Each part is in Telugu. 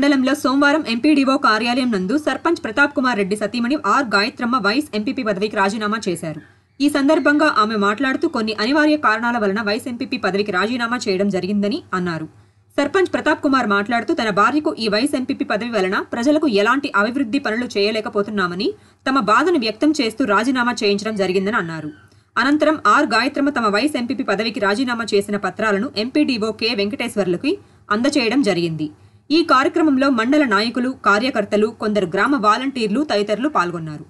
మండలంలో సోమవారం ఎంపీడీఓ కార్యాలయం నందు సర్పంచ్ ప్రతాప్ కుమార్ రెడ్డి సతీమణి ఆర్ గాయత్రమ్మ వైస్ ఎంపీపీ పదవికి రాజీనామా చేశారు. ఈ సందర్భంగా ఆమె మాట్లాడుతూ కొన్ని అనివార్య కారణాల వలన వైస్ ఎంపీపీ పదవికి రాజీనామా చేయడం జరిగిందని అన్నారు. సర్పంచ్ ప్రతాప్ కుమార్ మాట్లాడుతూ తన భార్యకు ఈ వైస్ ఎంపీపీ పదవి వలన ప్రజలకు ఎలాంటి అభివృద్ధి పనులు చేయలేకపోతున్నామని తమ బాధను వ్యక్తం చేస్తూ రాజీనామా చేయించడం జరిగిందని అన్నారు. అనంతరం ఆర్ గాయత్రమ్మ తమ వైస్ ఎంపీపీ పదవికి రాజీనామా చేసిన పత్రాలను ఎంపీడీఓ కె వెంకటేశ్వర్లకి అందచేయడం జరిగింది. ఈ కార్యక్రమంలో మండల నాయకులు, కార్యకర్తలు, కొందరు గ్రామ వాలంటీర్లు తదితరులు పాల్గొన్నారు.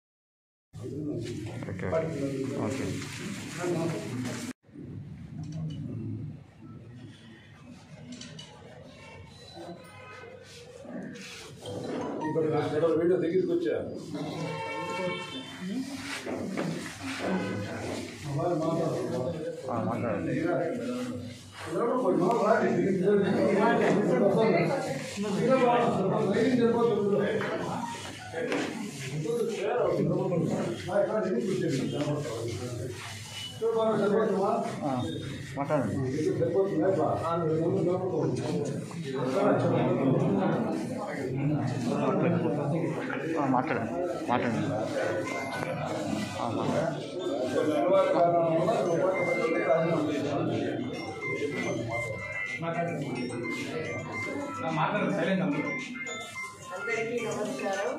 అందరికీ నమస్కారం.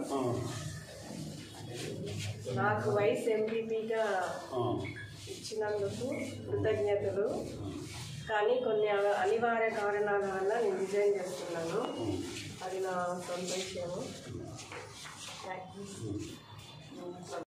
నాకు వైస్ ఎంపీపీగా ఇచ్చినందుకు కృతజ్ఞతలు. కానీ కొన్ని అనివార్య కారణాల వల్ల నేను రిజైన్ చేస్తున్నాను. అది నా సొంత విషయము.